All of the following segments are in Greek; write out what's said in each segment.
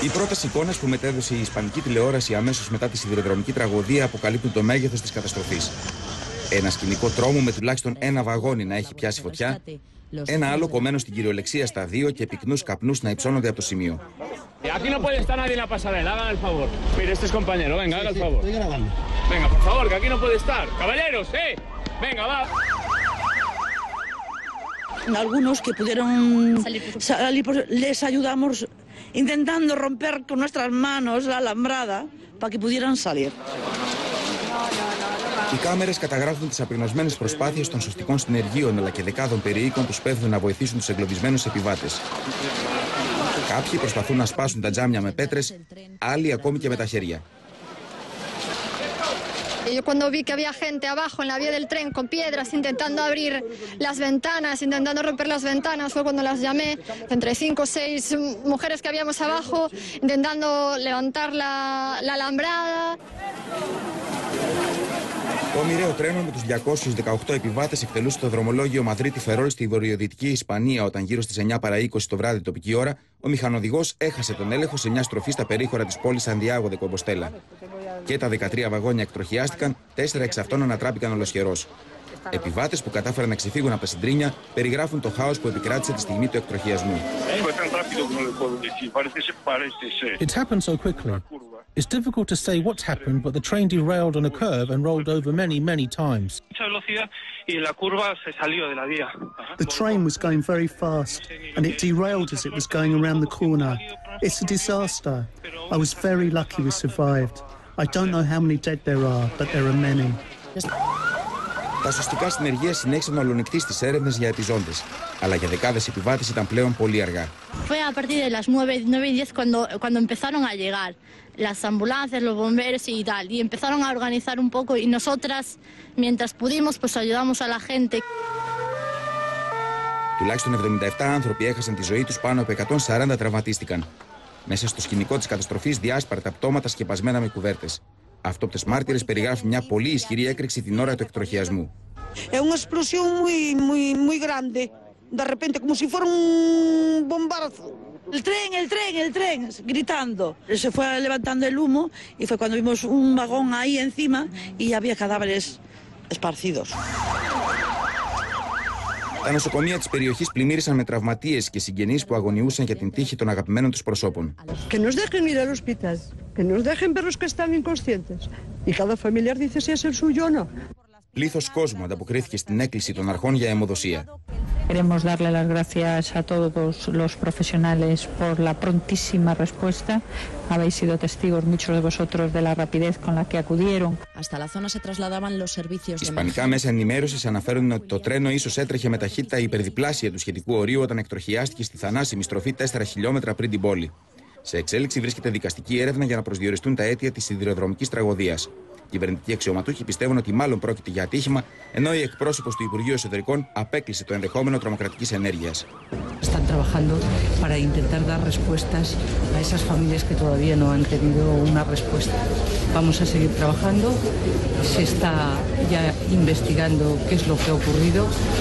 Οι πρώτες εικόνες που μετέδωσε η ισπανική τηλεόραση αμέσως μετά τη σιδηροδρομική τραγωδία αποκαλύπτουν το μέγεθος της καταστροφής. Ένα σκηνικό τρόμου με τουλάχιστον ένα βαγόνι να έχει πιάσει φωτιά, ένα άλλο κομμένο στην κυριολεξία στα δύο και πυκνούς καπνούς να υψώνονται από το σημείο. Aquí no puede estar nadie en la pasarela, hagan el favor. Mire, este es compañero, venga, haga el favor. Venga, por favor, que aquí no puede estar. Caballeros, venga, va. Algunos que pudieron salir, les ayudamos intentando romper con nuestras manos la alambrada para que pudieran salir. Οι κάμερες καταγράφουν τις απεγνωσμένες προσπάθειες των σωστικών συνεργείων αλλά και δεκάδων περιοίκων που σπέβδουν να βοηθήσουν τους εγκλωβισμένους επιβάτες. Κάποιοι προσπαθούν να σπάσουν τα τζάμια με πέτρες, άλλοι ακόμη και με τα χέρια. Yo cuando vi que había gente abajo en la vía del tren con piedras intentando abrir las ventanas, intentando romper las ventanas, fue cuando las llamé, entre 5 o 6 mujeres que habíamos abajo, intentando levantar la alambrada. Το μοιραίο τρένο με τους 218 επιβάτες εκτελούσε το δρομολόγιο Μαδρίτη-Φερόλ στη βορειοδυτική Ισπανία όταν γύρω στις 9 παρά 20 το βράδυ τοπική ώρα ο μηχανοδηγός έχασε τον έλεγχο σε μια στροφή στα περίχωρα της πόλης Σαντιάγο δε Κομποστέλα. Και τα 13 βαγόνια εκτροχιάστηκαν, 4 εξ αυτών ανατράπηκαν ολοσχερώς. Επιβάτες που κατάφεραν να ξεφύγουν από τα συντρίνια περιγράφουν το χάος που επικράτησε τη στιγμή του εκτροχιασμού. It happened so quickly. It's difficult to say what's happened, but the train derailed on a curve and rolled over many times. The train was going very fast and it derailed as it was going around the corner. It's a disaster. I was very lucky we survived. I don't know how many dead there are, but there are many. Τα σωστικά συνεργεία συνέχισαν να ολονυχθεί στις έρευνες για επιζώντες, αλλά για δεκάδες επιβάτες ήταν πλέον πολύ αργά. Fue a partir de las 9:10 cuando empezaron a llegar las ambulancias, los bomberos y tal, y empezaron a organizar un poco y nosotras, mientras pudimos, pues ayudamos a la gente. Τουλάχιστον 77 άνθρωποι έχασαν τη ζωή τους, πάνω από 140 τραυματίστηκαν. Μέσα στο σκηνικό της καταστροφής διάσπαρτα πτώματα σκεπασμένα με κουβέρτες. Αυτόπτες μάρτυρες περιγράφουν μια πολύ ισχυρή έκρηξη την ώρα του εκτροχιασμού. Una explosión muy grande, de repente como si fuera un bombazo. El tren, gritando. Se fue levantando el humo y fue cuando vimos un vagón ahí encima y había cadáveres esparcidos. Τα νοσοκομεία της περιοχής πλημμύρισαν με τραυματίες και συγγενείς που αγωνιούσαν για την τύχη των αγαπημένων τους προσώπων. Que nos dejen ir al hospital, que nos dejen ver los que están inconscientes. Y cada familiar dice si es el suyo o no. Πλήθος κόσμου ανταποκρίθηκε στην έκκληση των αρχών για αιμοδοσία. Queremos darle las gracias a todos los profesionales por la prontísima respuesta. Habéis sido testigos muchos de vosotros de la rapidez con la que acudieron. Hasta la zona se trasladaban los servicios de Ισπανικά μέσα ενημέρωσης αναφέρουν ότι το τρένο ίσως έτρεχε με ταχύτητα υπερδιπλάσια του σχετικού ορίου όταν εκτροχιάστηκε στη θανάσιμη στροφή 4 χιλιόμετρα πριν την πόλη. Σε εξέλιξη βρίσκεται δικαστική έρευνα για να προσδιοριστούν τα αίτια της σιδηροδρομικής τραγωδίας. Οι κυβερνητικοί αξιωματούχοι πιστεύουν ότι μάλλον πρόκειται για ατύχημα, ενώ η εκπρόσωπος του Υπουργείου Εσωτερικών απέκλεισε το ενδεχόμενο τρομοκρατικής ενέργειας. Están trabajando para intentar dar respuestas a esas familias que todavía no han tenido una respuesta. Vamos a seguir trabajando. Se está ya investigando qué es lo que ha ocurrido.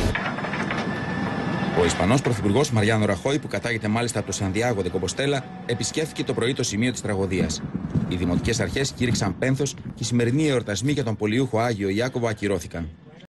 Ο Ισπανός Πρωθυπουργός Μαριάνο Ραχόι, που κατάγεται μάλιστα από το Σαντιάγο δε Κομποστέλα, επισκέφθηκε το πρωί το σημείο της τραγωδίας. Οι δημοτικές αρχές κήρυξαν πένθος και οι σημερινοί εορτασμοί για τον πολιούχο Άγιο Ιάκωβο ακυρώθηκαν.